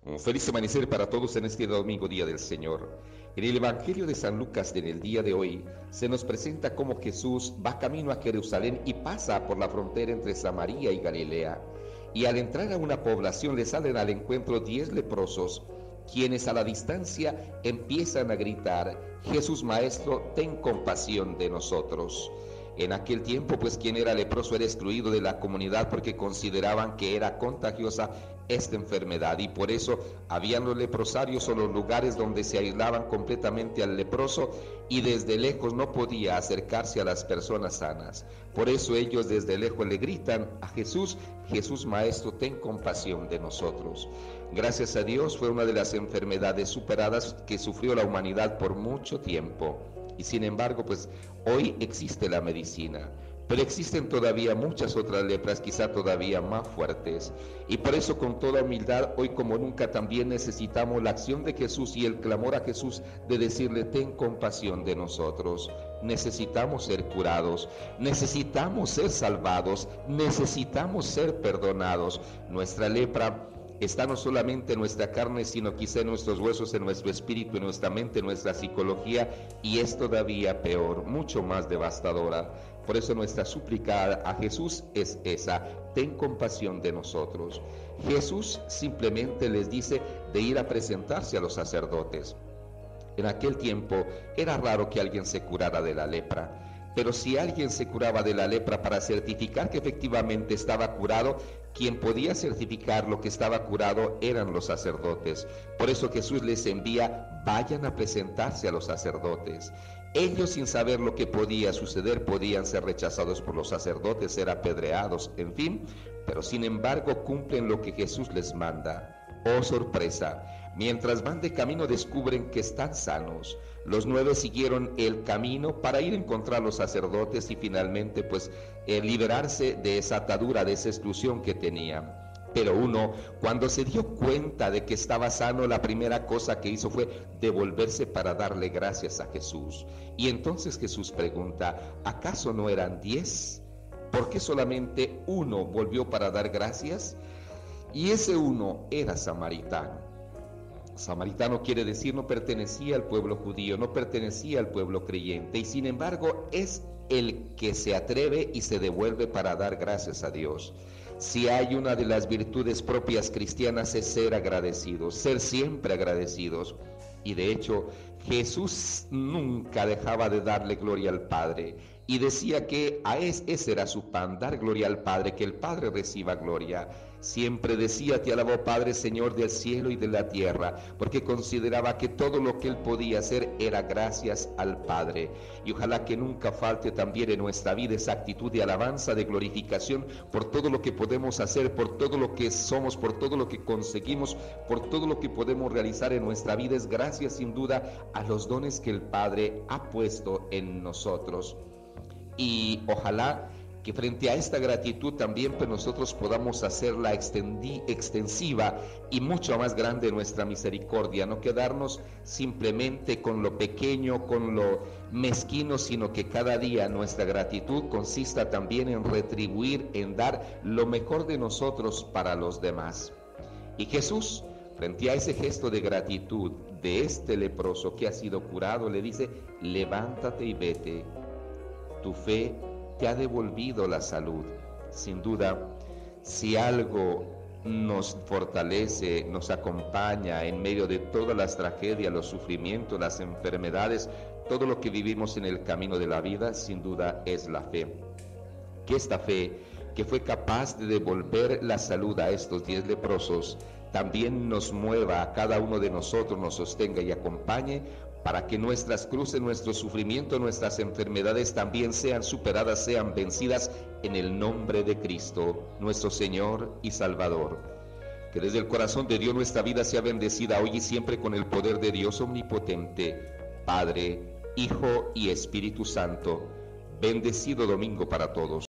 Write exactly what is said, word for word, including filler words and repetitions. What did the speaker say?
Un feliz amanecer para todos en este domingo, día del Señor. En el Evangelio de San Lucas, en el día de hoy, se nos presenta cómo Jesús va camino a Jerusalén y pasa por la frontera entre Samaria y Galilea. Y al entrar a una población le salen al encuentro diez leprosos, quienes a la distancia empiezan a gritar: Jesús Maestro, ten compasión de nosotros. En aquel tiempo, pues quien era leproso era excluido de la comunidad porque consideraban que era contagiosa esta enfermedad, y por eso habían los leprosarios o los lugares donde se aislaban completamente al leproso y desde lejos no podía acercarse a las personas sanas. Por eso ellos desde lejos le gritan a Jesús: Jesús Maestro, ten compasión de nosotros. Gracias a Dios fue una de las enfermedades superadas que sufrió la humanidad por mucho tiempo. Y sin embargo, pues hoy existe la medicina, pero existen todavía muchas otras lepras, quizá todavía más fuertes. Y por eso, con toda humildad, hoy como nunca también necesitamos la acción de Jesús y el clamor a Jesús de decirle: ten compasión de nosotros. Necesitamos ser curados, necesitamos ser salvados, necesitamos ser perdonados. Nuestra lepra está no solamente en nuestra carne, sino quizá en nuestros huesos, en nuestro espíritu, en nuestra mente, en nuestra psicología, y es todavía peor, mucho más devastadora. Por eso nuestra súplica a Jesús es esa: ten compasión de nosotros. Jesús simplemente les dice de ir a presentarse a los sacerdotes. En aquel tiempo era raro que alguien se curara de la lepra, pero si alguien se curaba de la lepra, para certificar que efectivamente estaba curado, quien podía certificar lo que estaba curado eran los sacerdotes. Por eso Jesús les envía: vayan a presentarse a los sacerdotes. Ellos, sin saber lo que podía suceder, podían ser rechazados por los sacerdotes, ser apedreados, en fin, pero sin embargo cumplen lo que Jesús les manda. ¡Oh sorpresa! Mientras van de camino descubren que están sanos. Los nueve siguieron el camino para ir a encontrar a los sacerdotes y finalmente pues eh, liberarse de esa atadura, de esa exclusión que tenían. Pero uno, cuando se dio cuenta de que estaba sano, la primera cosa que hizo fue devolverse para darle gracias a Jesús. Y entonces Jesús pregunta: ¿acaso no eran diez? ¿Por qué solamente uno volvió para dar gracias? Y ese uno era samaritano. Samaritano quiere decir no pertenecía al pueblo judío, no pertenecía al pueblo creyente, y sin embargo es el que se atreve y se devuelve para dar gracias a Dios. Si hay una de las virtudes propias cristianas, es ser agradecidos, ser siempre agradecidos. Y de hecho, Jesús nunca dejaba de darle gloria al Padre, y decía que a es, ese era su pan, dar gloria al Padre, que el Padre reciba gloria. Siempre decía: te alabo, Padre, Señor del cielo y de la tierra, porque consideraba que todo lo que él podía hacer era gracias al Padre. Y ojalá que nunca falte también en nuestra vida esa actitud de alabanza, de glorificación por todo lo que podemos hacer, por todo lo que somos, por todo lo que conseguimos, por todo lo que podemos realizar en nuestra vida. Es gracias sin duda a los dones que el Padre ha puesto en nosotros. Y ojalá que frente a esta gratitud también pues nosotros podamos hacerla extendi, extensiva y mucho más grande nuestra misericordia, no quedarnos simplemente con lo pequeño, con lo mezquino, sino que cada día nuestra gratitud consista también en retribuir, en dar lo mejor de nosotros para los demás. Y Jesús, frente a ese gesto de gratitud de este leproso que ha sido curado, le dice: levántate y vete, tu fe te ha devolvido la salud. Sin duda, si algo nos fortalece, nos acompaña en medio de todas las tragedias, los sufrimientos, las enfermedades, todo lo que vivimos en el camino de la vida, sin duda es la fe. Que esta fe, que fue capaz de devolver la salud a estos diez leprosos, también nos mueva a cada uno de nosotros, nos sostenga y acompañe, para que nuestras cruces, nuestro sufrimiento, nuestras enfermedades también sean superadas, sean vencidas en el nombre de Cristo, nuestro Señor y Salvador. Que desde el corazón de Dios nuestra vida sea bendecida hoy y siempre con el poder de Dios omnipotente, Padre, Hijo y Espíritu Santo. Bendecido domingo para todos.